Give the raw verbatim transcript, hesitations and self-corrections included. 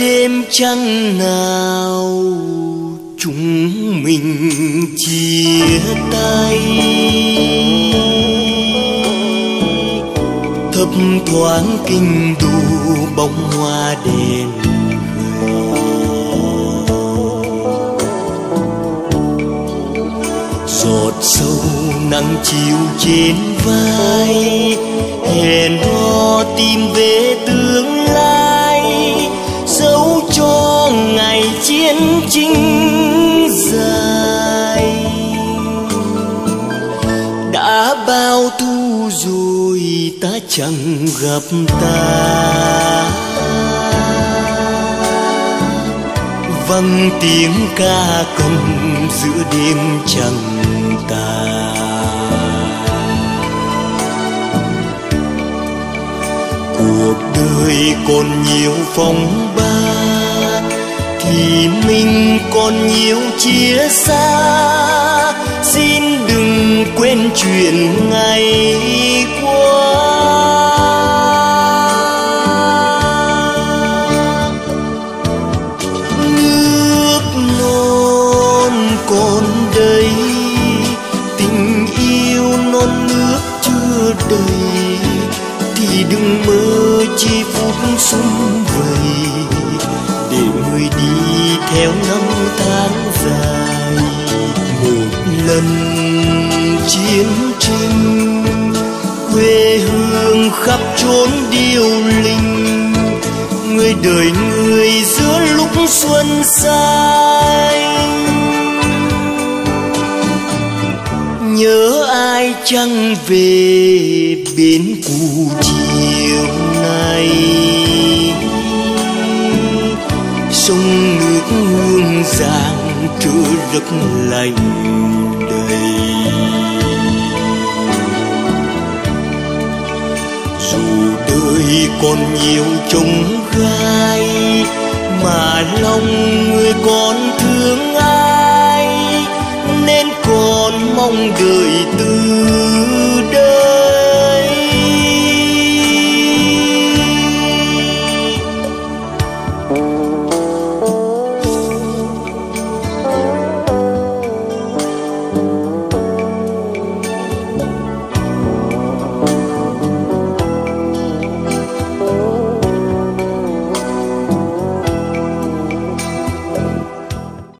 đêm trăng nào chúng mình chia tay, thấp thoáng kinh đô bông hoa đèn giọt sâu nắng chiều trên vai, hẹn hò tìm về tương lai, dấu cho ngày chiến tranh dài. Đã bao thu rồi ta chẳng gặp ta, vang tiếng ca cầm giữa đêm trăng tà. Cuộc đời còn nhiều phong ba, thì mình còn nhiều chia xa. Xin đừng quên chuyện ngày qua. Nước non còn đây, tình yêu non nước chưa đầy, thì đừng mơ chi phút sum vầy, để người đi theo năm tháng dài. Một lần chiến tranh, quê hương khắp chốn điêu linh, người đời người giữa lúc xuân xanh. Nhớ ai chăng về bến cũ chiều nay, sông nước hương giang trơ rất lạnh đầy. Dù đời còn nhiều chông gai, mà lòng người còn thương ai, nên còn mong đợi tương